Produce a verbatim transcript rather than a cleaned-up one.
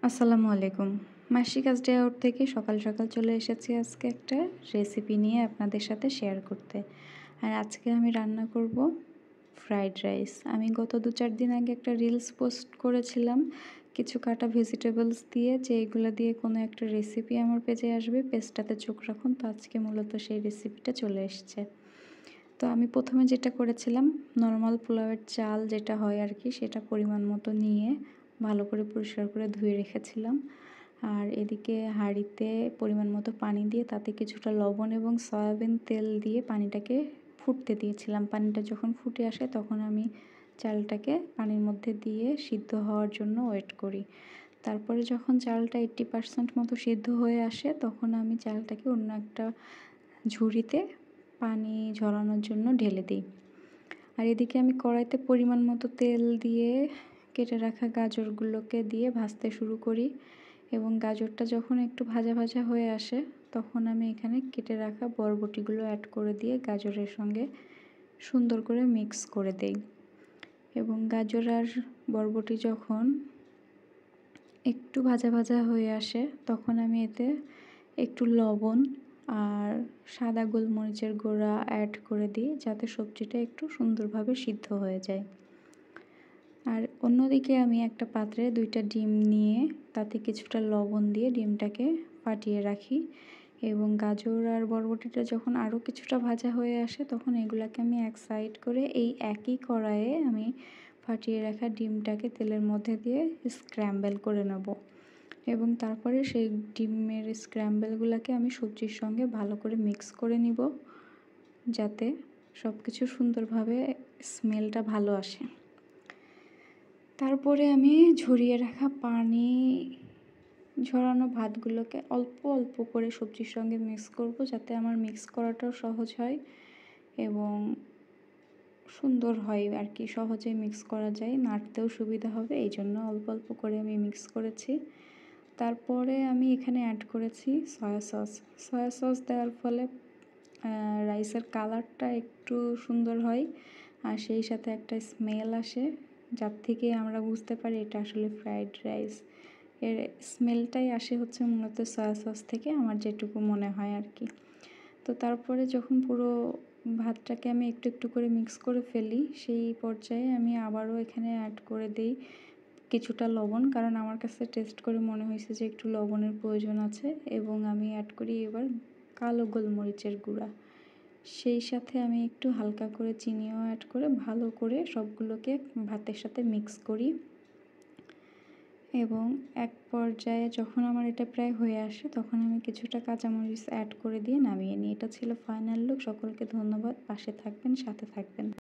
আসসালামু আলাইকুম। মাসি কাজ ডে আউট থেকে সকাল, সকাল চলে এসেছি আজকে একটা রেসিপি নিয়ে আপনাদের সাথে শেয়ার করতে। আর আজকে আমি রান্না করব ফ্রাইড রাইস। আমি গত দুই চার দিন আগে একটা রিলস পোস্ট করেছিলাম কিছু কাটা ভেজিটেবলস দিয়ে, যে এগুলো দিয়ে কোনো একটা রেসিপি আমার পেজে আসবে, পেজটাতে চোখ রাখুন। তো আজকে মূলত সেই রেসিপিটা চলে এসছে। তো আমি প্রথমে যেটা করেছিলাম, নরমাল পোলাওয়ের চাল যেটা হয় আর কি, সেটা পরিমাণ মতো নিয়ে ভালো করে পরিষ্কার করে ধুয়ে রেখেছিলাম। আর এদিকে হাঁড়িতে পরিমাণ মতো পানি দিয়ে তাতে কিছুটা লবণ এবং সয়াবিন তেল দিয়ে পানিটাকে ফুটতে দিয়েছিলাম। পানিটা যখন ফুটে আসে তখন আমি চালটাকে পানির মধ্যে দিয়ে সিদ্ধ হওয়ার জন্য ওয়েট করি। তারপরে যখন চালটা এইট্টি পার্সেন্ট মতো সিদ্ধ হয়ে আসে তখন আমি চালটাকে অন্য একটা ঝুড়িতে পানি ঝরানোর জন্য ঢেলে দিই। আর এদিকে আমি কড়াইতে পরিমাণ মতো তেল দিয়ে কেটে রাখা গাজরগুলোকে দিয়ে ভাজতে শুরু করি, এবং গাজরটা যখন একটু ভাজা ভাজা হয়ে আসে তখন আমি এখানে কেটে রাখা বরবটিগুলো অ্যাড করে দিয়ে গাজরের সঙ্গে সুন্দর করে মিক্স করে দেই। এবং গাজর আর বরবটি যখন একটু ভাজা ভাজা হয়ে আসে তখন আমি এতে একটু লবণ আর সাদা গোলমরিচের গুঁড়া অ্যাড করে দিই, যাতে সবজিটা একটু সুন্দরভাবে সিদ্ধ হয়ে যায়। আর অন্যদিকে আমি একটা পাত্রে দুইটা ডিম নিয়ে তাতে কিছুটা লবণ দিয়ে ডিমটাকে ফাটিয়ে রাখি, এবং গাজর আর বরবটিটা যখন আরও কিছুটা ভাজা হয়ে আসে তখন এগুলাকে আমি এক সাইড করে এই একই কড়াইয়ে আমি ফাটিয়ে রাখা ডিমটাকে তেলের মধ্যে দিয়ে স্ক্র্যাম্বল করে নেব, এবং তারপরে সেই ডিমের স্ক্র্যাম্বলগুলোকে আমি সবজির সঙ্গে ভালো করে মিক্স করে নিব, যাতে সব কিছু সুন্দরভাবে স্মেলটা ভালো আসে। তারপরে আমি ঝরিয়ে রাখা পানি ঝরানো ভাতগুলোকে অল্প অল্প করে সবজির সঙ্গে মিক্স করব, যাতে আমার মিক্স করাটাও সহজ হয় এবং সুন্দর হয় আর কি, সহজে মিক্স করা যায়, নাড়তেও সুবিধা হবে, এই জন্য অল্প অল্প করে আমি মিক্স করেছি। তারপরে আমি এখানে অ্যাড করেছি সয়া সস। সয়া সস দেওয়ার ফলে রাইসের কালারটা একটু সুন্দর হয়, আর সেই সাথে একটা স্মেল আসে, যার থেকে আমরা বুঝতে পারি এটা আসলে ফ্রাইড রাইস। এর স্মেলটাই আসে হচ্ছে মূলত সয়া সস থেকে, আমার যেটুকু মনে হয় আর কি। তো তারপরে যখন পুরো ভাতটাকে আমি একটু একটু করে মিক্স করে ফেলি, সেই পর্যায়ে আমি আবারও এখানে অ্যাড করে দিই কিছুটা লবণ, কারণ আমার কাছে টেস্ট করে মনে হয়েছে যে একটু লবণের প্রয়োজন আছে, এবং আমি অ্যাড করি এবার কালো গোলমরিচের গুঁড়া। সেই সাথে আমি একটু হালকা করে চিনিও অ্যাড করে ভালো করে সবগুলোকে ভাতের সাথে মিক্স করি, এবং এক পর্যায়ে যখন আমার এটা প্রায় হয়ে আসে তখন আমি কিছুটা কাঁচামরিচ অ্যাড করে দিয়ে নামিয়ে নিই। এটা ছিল ফাইনাল লুক। সকলকে ধন্যবাদ, পাশে থাকবেন, সাথে থাকবেন।